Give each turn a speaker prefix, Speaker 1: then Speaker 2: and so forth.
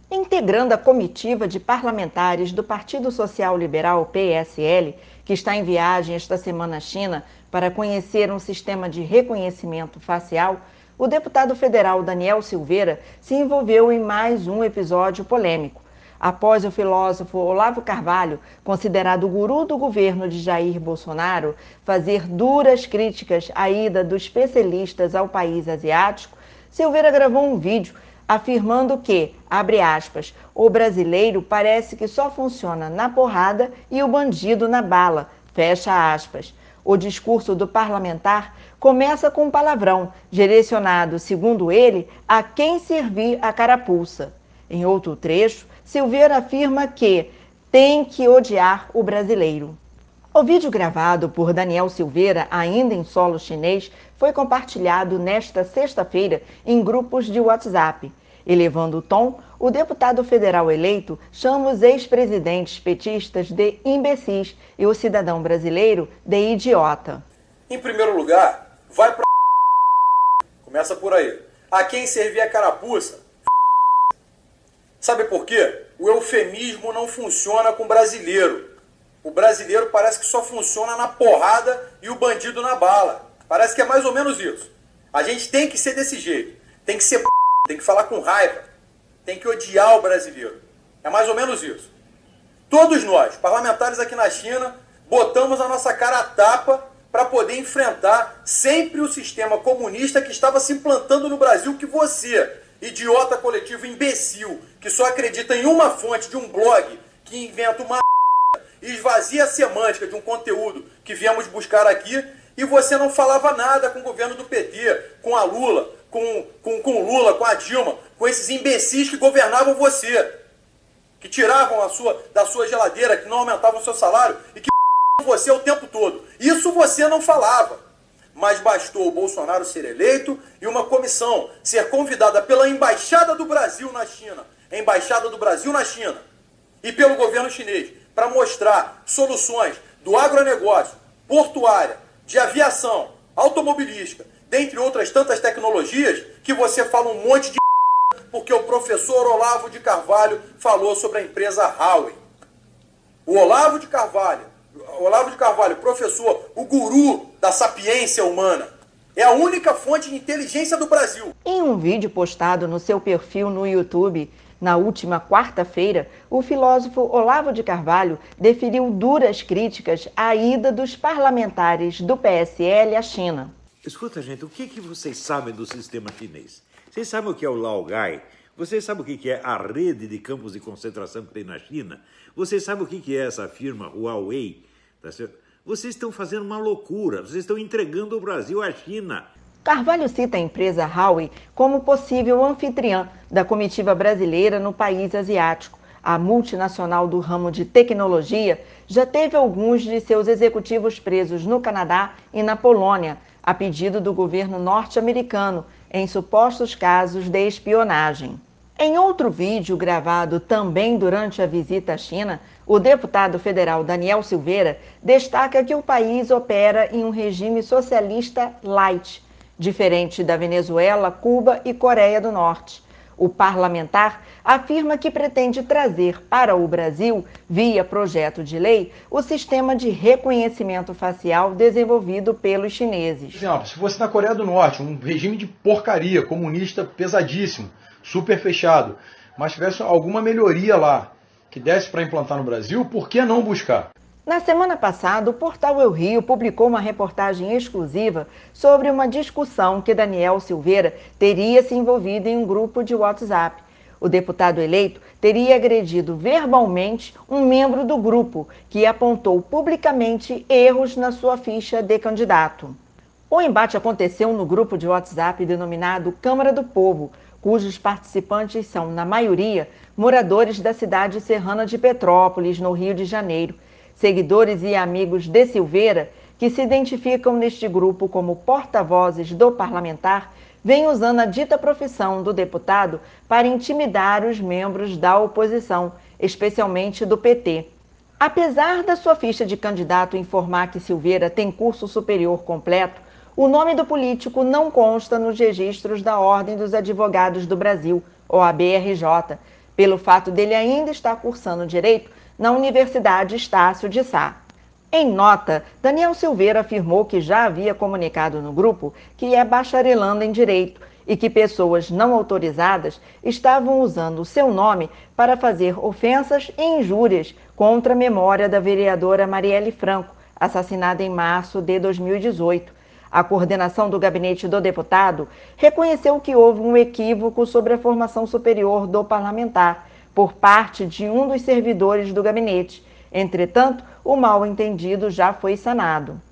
Speaker 1: Integrando a comitiva de parlamentares do Partido Social Liberal, PSL, que está em viagem esta semana à China para conhecer um sistema de reconhecimento facial, o deputado federal Daniel Silveira se envolveu em mais um episódio polêmico. Após o filósofo Olavo Carvalho, considerado o guru do governo de Jair Bolsonaro, fazer duras críticas à ida dos especialistas ao país asiático, Silveira gravou um vídeo afirmando que, abre aspas, o brasileiro parece que só funciona na porrada e o bandido na bala, fecha aspas. O discurso do parlamentar começa com um palavrão, direcionado, segundo ele, a quem servir a carapuça. Em outro trecho, Silveira afirma que tem que odiar o brasileiro. O vídeo gravado por Daniel Silveira, ainda em solo chinês, foi compartilhado nesta sexta-feira em grupos de WhatsApp. Elevando o tom, o deputado federal eleito chama os ex-presidentes petistas de imbecis e o cidadão brasileiro de idiota.
Speaker 2: Em primeiro lugar, vai pra... Começa por aí. A quem servir a carapuça... Sabe por quê? O eufemismo não funciona com o brasileiro. O brasileiro parece que só funciona na porrada e o bandido na bala. Parece que é mais ou menos isso. A gente tem que ser desse jeito. Tem que ser tem que falar com raiva. Tem que odiar o brasileiro. É mais ou menos isso. Todos nós, parlamentares aqui na China, botamos a nossa cara a tapa para poder enfrentar sempre o sistema comunista que estava se implantando no Brasil, que você, idiota coletivo imbecil, que só acredita em uma fonte de um blog, que inventa uma e esvazia a semântica de um conteúdo que viemos buscar aqui, e você não falava nada com o governo do PT, com a Lula, com o Lula, com a Dilma, com esses imbecis que governavam você, que tiravam da sua geladeira, que não aumentavam o seu salário e que você o tempo todo. Isso você não falava. Mas bastou o Bolsonaro ser eleito e uma comissão ser convidada pela Embaixada do Brasil na China, e pelo governo chinês, para mostrar soluções do agronegócio, portuária, de aviação, automobilística, dentre outras tantas tecnologias, que você fala um monte de porque o professor Olavo de Carvalho falou sobre a empresa Huawei. O Olavo de Carvalho, professor, o guru da sapiência humana, é a única fonte de inteligência do Brasil.
Speaker 1: Em um vídeo postado no seu perfil no YouTube, na última quarta-feira, o filósofo Olavo de Carvalho deferiu duras críticas à ida dos parlamentares do PSL à China.
Speaker 3: Escuta, gente, o que vocês sabem do sistema chinês? Vocês sabem o que é o Laogai? Vocês sabem o que é a rede de campos de concentração que tem na China? Vocês sabem o que é essa firma Huawei? Tá certo? Vocês estão fazendo uma loucura, vocês estão entregando o Brasil à China.
Speaker 1: Carvalho cita a empresa Huawei como possível anfitriã da comitiva brasileira no país asiático. A multinacional do ramo de tecnologia já teve alguns de seus executivos presos no Canadá e na Polônia, a pedido do governo norte-americano, em supostos casos de espionagem. Em outro vídeo gravado também durante a visita à China, o deputado federal Daniel Silveira destaca que o país opera em um regime socialista light, diferente da Venezuela, Cuba e Coreia do Norte. O parlamentar afirma que pretende trazer para o Brasil, via projeto de lei, o sistema de reconhecimento facial desenvolvido pelos chineses.
Speaker 4: Por exemplo, se fosse na Coreia do Norte, um regime de porcaria, comunista pesadíssimo, super fechado, mas tivesse alguma melhoria lá que desse para implantar no Brasil, por que não buscar?
Speaker 1: Na semana passada, o portal Eu Rio publicou uma reportagem exclusiva sobre uma discussão que Daniel Silveira teria se envolvido em um grupo de WhatsApp. O deputado eleito teria agredido verbalmente um membro do grupo, que apontou publicamente erros na sua ficha de candidato. O embate aconteceu no grupo de WhatsApp denominado Câmara do Povo, cujos participantes são, na maioria, moradores da cidade serrana de Petrópolis, no Rio de Janeiro. Seguidores e amigos de Silveira, que se identificam neste grupo como porta-vozes do parlamentar, vêm usando a dita profissão do deputado para intimidar os membros da oposição, especialmente do PT. Apesar da sua ficha de candidato informar que Silveira tem curso superior completo, o nome do político não consta nos registros da Ordem dos Advogados do Brasil, OAB-RJ, pelo fato dele ainda estar cursando Direito na Universidade Estácio de Sá. Em nota, Daniel Silveira afirmou que já havia comunicado no grupo que é bacharelando em Direito e que pessoas não autorizadas estavam usando o seu nome para fazer ofensas e injúrias contra a memória da vereadora Marielle Franco, assassinada em março de 2018. A coordenação do gabinete do deputado reconheceu que houve um equívoco sobre a formação superior do parlamentar por parte de um dos servidores do gabinete. Entretanto, o mal-entendido já foi sanado.